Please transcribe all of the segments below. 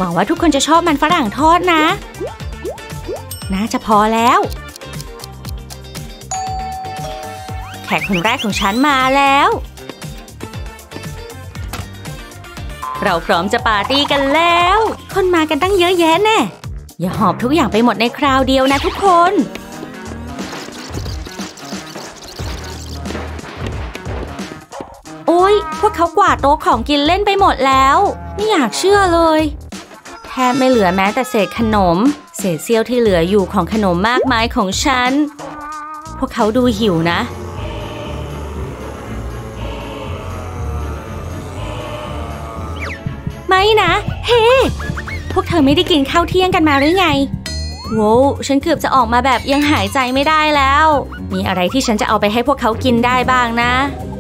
หวังว่าทุกคนจะชอบมันฝรั่งทอดนะน่าจะพอแล้วแขกคนแรกของฉันมาแล้วเราพร้อมจะปาร์ตี้กันแล้วคนมากันตั้งเยอะแยะแน่อย่าหอบทุกอย่างไปหมดในคราวเดียวนะทุกคนโอ๊ยพวกเขากวาดโต๊ะของกินเล่นไปหมดแล้วไม่อยากเชื่อเลยแทบไม่เหลือแม้แต่เศษขนมเศษเสี้ยวที่เหลืออยู่ของขนมมากมายของฉันพวกเขาดูหิวนะไม่นะเฮ้ พวกเธอไม่ได้กินข้าวเที่ยงกันมาหรือไงโว้วฉันเกือบจะออกมาแบบยังหายใจไม่ได้แล้วมีอะไรที่ฉันจะเอาไปให้พวกเขากินได้บ้างนะ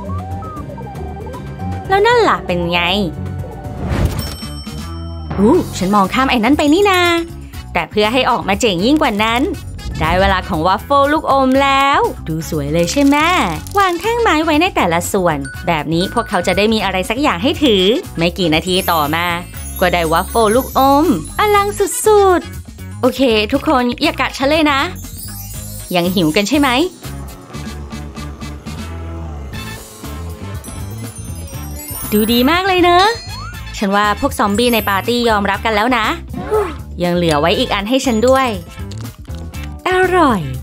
แล้วนั่นล่ะเป็นไงฉันมองข้ามไอ้นั้นไปนี่นาแต่เพื่อให้ออกมาเจ๋งยิ่งกว่านั้นได้เวลาของวัฟเฟิลลูกอมแล้วดูสวยเลยใช่ไหมวางแท่งไม้ไว้ในแต่ละส่วนแบบนี้พวกเขาจะได้มีอะไรสักอย่างให้ถือไม่กี่นาทีต่อมาก็ได้วัฟเฟิลลูกอมอลังสุดๆโอเคทุกคนอย่ากะฉันเลยนะยังหิวกันใช่ไหมดูดีมากเลยเนอะฉันว่าพวกซอมบี้ในปาร์ตี้ยอมรับกันแล้วนะยังเหลือไว้อีกอันให้ฉันด้วยอร่อย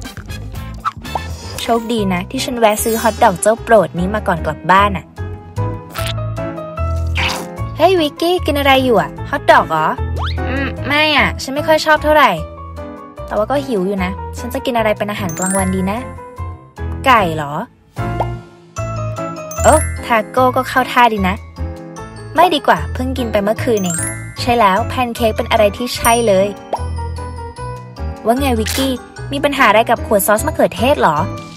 โชคดีนะที่ฉันแวะซื้อฮอทดอกเจ้าโปรดนี้มาก่อนกลับบ้านอ่ะเฮ้ยวิกกี้กินอะไรอยู่อ่ะฮอทดอกเหรอไม่อ่ะฉันไม่ค่อยชอบเท่าไหร่แต่ว่าก็หิวอยู่นะฉันจะกินอะไรเป็นอาหารกลางวันดีนะไก่เหรอทาโก้ก็เข้าท่าดีนะไม่ดีกว่าเพิ่งกินไปเมื่อคืนเองใช่แล้วแพนเค้กเป็นอะไรที่ใช่เลยว่าไงวิกกี้มีปัญหาอะไรกับขวดซอสมะเขือเทศเหรอ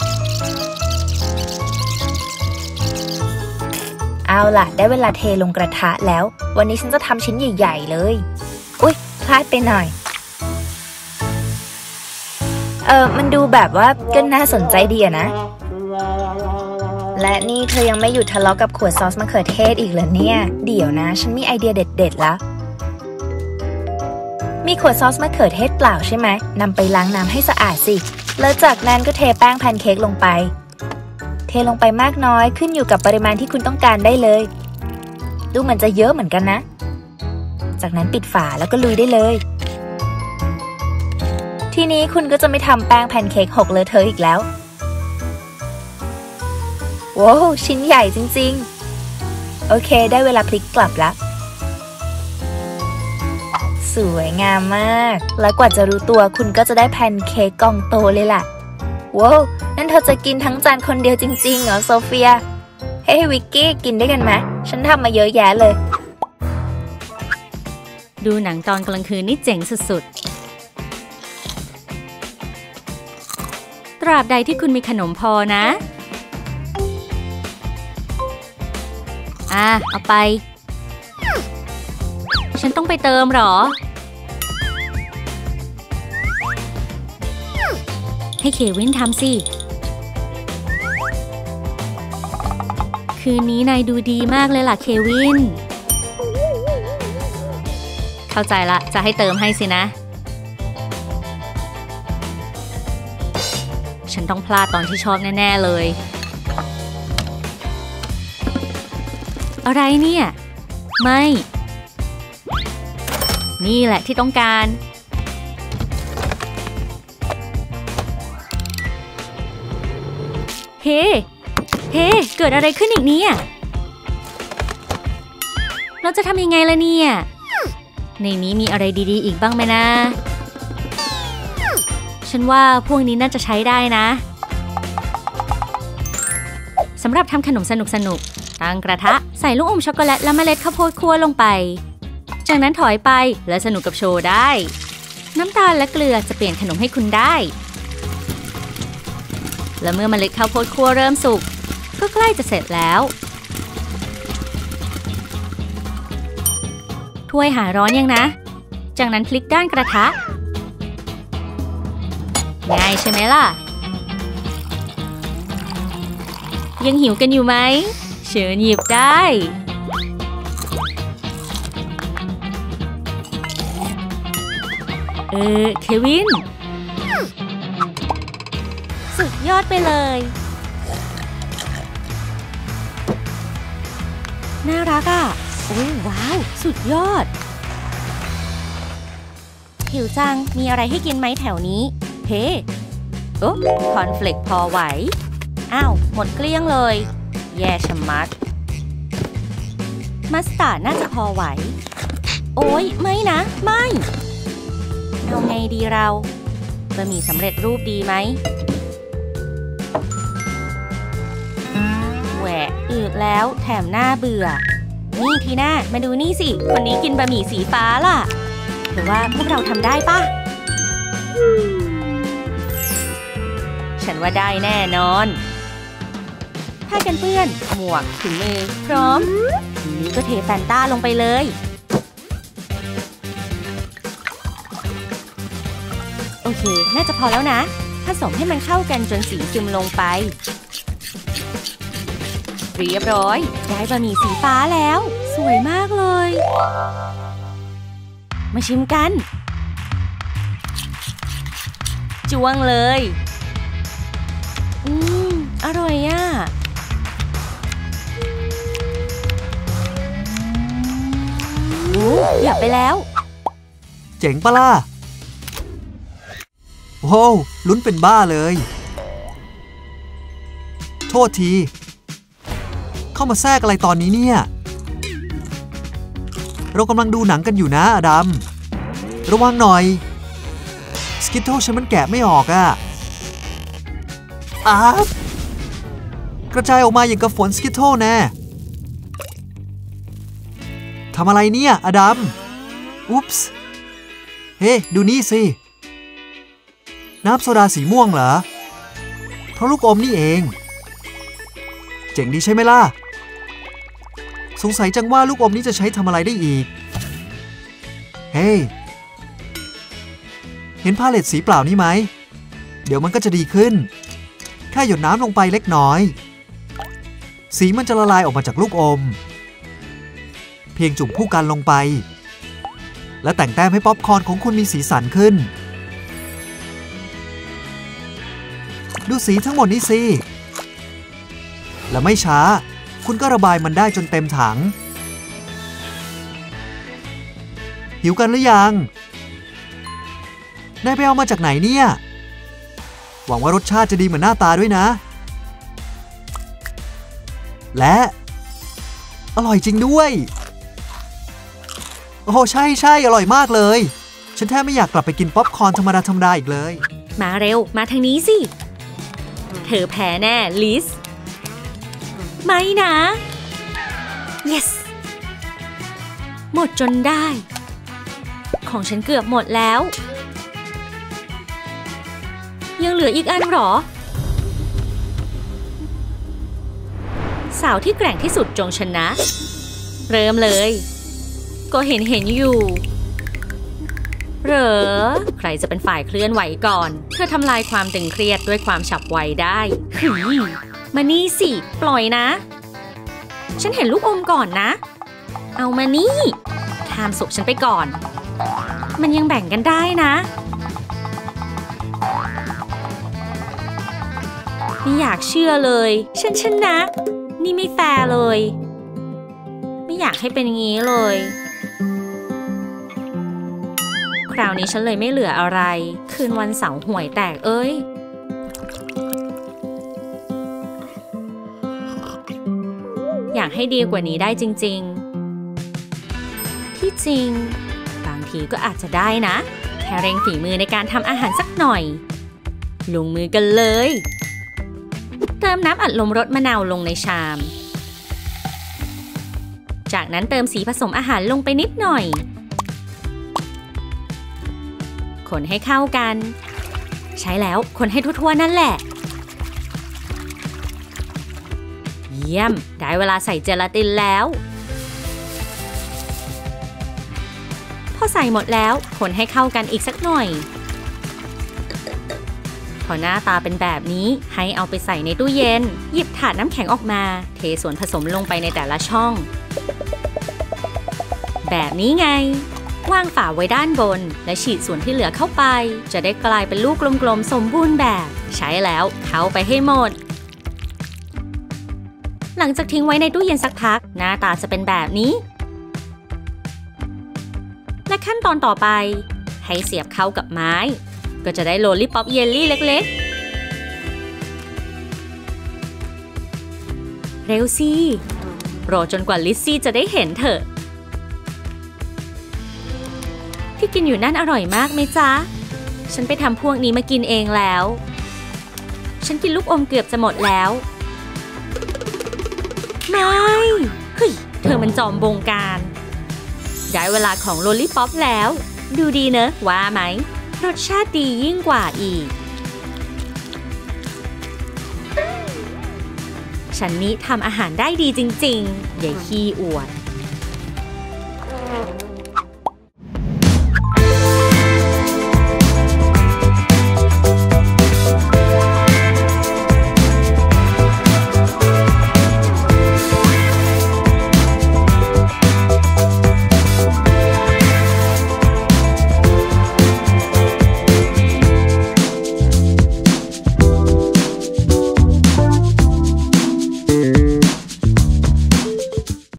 เอาล่ะได้เวลาเทลงกระทะแล้ววันนี้ฉันจะทำชิ้นใหญ่ๆเลยอุ๊ยพลาดไปหน่อยมันดูแบบว่าก็น่าสนใจดีอะนะและนี่เธอยังไม่หยุดทะเลาะกับขวดซอสมะเขือเทศอีกเหรอเนี่ยเดี๋ยวนะฉันมีไอเดียเด็ดๆแล้วมีขวดซอสมะเขือเทศเปล่าใช่ไหมนำไปล้างน้ำให้สะอาดสิแล้วจากนั้นก็เทแป้งแพนเค้กลงไปเทลงไปมากน้อยขึ้นอยู่กับปริมาณที่คุณต้องการได้เลยดูเหมือนจะเยอะเหมือนกันนะจากนั้นปิดฝาแล้วก็ลุยได้เลยทีนี้คุณก็จะไม่ทำแป้งแพนเค้กหกเลอะเทอะอีกแล้วว้าวชิ้นใหญ่จริงๆโอเคได้เวลาพลิกกลับแล้วสวยงามมากและกว่าจะรู้ตัวคุณก็จะได้แพนเค้กกล่องโตเลยล่ะว้าวนั่นเธอจะกินทั้งจานคนเดียวจริงๆเหรอโซเฟียเฮ้ยวิกกี้กินได้กันไหมฉันทำมาเยอะแยะเลยดูหนังตอนกลางคืนนี่เจ๋งสุดๆตราบใดที่คุณมีขนมพอนะเอาไปฉันต้องไปเติมหรอให้เควินทำสิคืนนี้นายดูดีมากเลยล่ะเควินเข้าใจละจะให้เติมให้สินะฉันต้องพลาดตอนที่ชอบแน่ๆเลยอะไรเนี่ยไม่นี่แหละที่ต้องการเฮ้เกิดอะไรขึ้นอีกเนี่ยเราจะทำยังไงล่ะเนี่ยในนี้มีอะไรดีๆอีกบ้างไหมนะฉันว่าพวกนี้น่าจะใช้ได้นะสำหรับทำขนมสนุกๆตั้งกระทะใส่ลูกอมช็อกโกแลตและเมล็ดข้าวโพดคั่วลงไปจากนั้นถอยไปและสนุกกับโชว์ได้น้ำตาลและเกลือจะเปลี่ยนขนมให้คุณได้และเมื่อเมล็ดข้าวโพดคั่วเริ่มสุกก็ใกล้จะเสร็จแล้วถ้วยหายร้อนยังนะจากนั้นพลิกด้านกระทะง่ายใช่ไหมล่ะยังหิวกันอยู่ไหมเชิญหยิบได้เควินสุดยอดไปเลยน่ารักอ่ะโอ้ว้าวสุดยอดหิวจังมีอะไรให้กินไหมแถวนี้เฮ้โอ้คอนเฟลกพอไหวอ้าวหมดเกลี้ยงเลยแย่ชะมัดมัสตาร์ดน่าจะพอไหวโอ้ยไม่นะไม่เอาไงดีเราบะหมี่สำเร็จรูปดีไหมแหวะอืดแล้วแถมหน้าเบื่อนี่ทีน่ามาดูนี่สิคนนี้กินบะหมี่สีฟ้าล่ะหรือว่าพวกเราทำได้ปะฉันว่าได้แน่นอนผ้ากันเปื้อนหมวกถุงมือพร้อมทีนี้ก็เทแฟนต้าลงไปเลยโอเคน่าจะพอแล้วนะผสมให้มันเข้ากันจนสีซึมลงไปเรียบร้อยได้บะหมี่สีฟ้าแล้วสวยมากเลยมาชิมกันจ้วงเลยอร่อยอ่ะอยากไปแล้วเจ๋งปะล่ะโอ้ลุ้นเป็นบ้าเลยโทษทีเข้ามาแทรกอะไรตอนนี้เนี่ยเรากำลังดูหนังกันอยู่นะอดัมระวังหน่อยสกิทเทิลฉันมันแกะไม่ออกอ่ะกระจายออกมาอย่างกับฝนสกิทเทิลแน่ทำอะไรเนี่ยอดัมอุ๊ปส์เฮ้ดูนี่สิน้ำโซดาสีม่วงเหรอเพราะลูกอมนี่เองเจ๋งดีใช่ไหมล่ะสงสัยจังว่าลูกอมนี้จะใช้ทำอะไรได้อีกเฮ้เห็นพาเลตสีเปล่านี่ไหมเดี๋ยวมันก็จะดีขึ้นแค่หยดน้ำลงไปเล็กน้อยสีมันจะละลายออกมาจากลูกอมเพียงจุ่มผู้กันลงไปและแต่งแต้มให้ป๊อปคอร์นของคุณมีสีสันขึ้นดูสีทั้งหมดนี้สิและไม่ช้าคุณก็ระบายมันได้จนเต็มถังหิวกันหรือยังนายไปเอามาจากไหนเนี่ยหวังว่ารสชาติจะดีเหมือนหน้าตาด้วยนะและอร่อยจริงด้วยโอ้ใช่อร่อยมากเลยฉันแทบไม่อยากกลับไปกินป๊อปคอร์นธรรมดาอีกเลยมาเร็วมาทางนี้สิเธอแพ้แน่ลิสไม่นะ yes หมดจนได้ของฉันเกือบหมดแล้วยังเหลืออีกอันหรอสาวที่แกร่งที่สุดจงชนะเริ่มเลยก็เห็นอยู่เหรอใครจะเป็นฝ่ายเคลื่อนไหวก่อนเธอทำลายความตึงเครียดด้วยความฉับไวได้มานี่สิปล่อยนะฉันเห็นลูกอมก่อนนะเอามานี่ห้ามสุกฉันไปก่อนมันยังแบ่งกันได้นะไม่อยากเชื่อเลยฉันชนะนี่ไม่แฟร์เลยไม่อยากให้เป็นอย่างนี้เลยคราวนี้ฉันเลยไม่เหลืออะไรคืนวันเสาร์ห่วยแตกเอ้ยอยากให้ดีกว่านี้ได้จริงๆที่จริงบางทีก็อาจจะได้นะแค่เร่งฝีมือในการทำอาหารสักหน่อยลงมือกันเลยเติมน้ำอัดลมรสมะนาวลงในชามจากนั้นเติมสีผสมอาหารลงไปนิดหน่อยคนให้เข้ากันใช้แล้วคนให้ทั่วๆนั่นแหละเยี่ยมได้เวลาใส่เจลาตินแล้วพอใส่หมดแล้วคนให้เข้ากันอีกสักหน่อยพอหน้าตาเป็นแบบนี้ให้เอาไปใส่ในตู้เย็นหยิบถาดน้ำแข็งออกมาเทส่วนผสมลงไปในแต่ละช่องแบบนี้ไงวางฝาไว้ด้านบนและฉีดส่วนที่เหลือเข้าไปจะได้กลายเป็นลูกกลมๆสมบูรณ์แบบใช้แล้วเข้าไปให้หมดหลังจากทิ้งไว้ในตู้เย็นสักพักหน้าตาจะเป็นแบบนี้และขั้นตอนต่อไปให้เสียบเข้ากับไม้ก็จะได้โลลี่ป๊อปเยลลี่เล็กๆเร็วสิรอจนกว่าลิซซี่จะได้เห็นเถอะที่กินอยู่นั่นอร่อยมากไหมจ๊ะฉันไปทำพวกนี้มากินเองแล้วฉันกินลูกอมเกือบจะหมดแล้วไม่เฮ้ยเธอมันจอมบงการได้เวลาของโลลี่ป๊อปแล้วดูดีเนอะว่าไหมรสชาติดียิ่งกว่าอีกฉันนี้ทำอาหารได้ดีจริงๆอย่าขี้อวด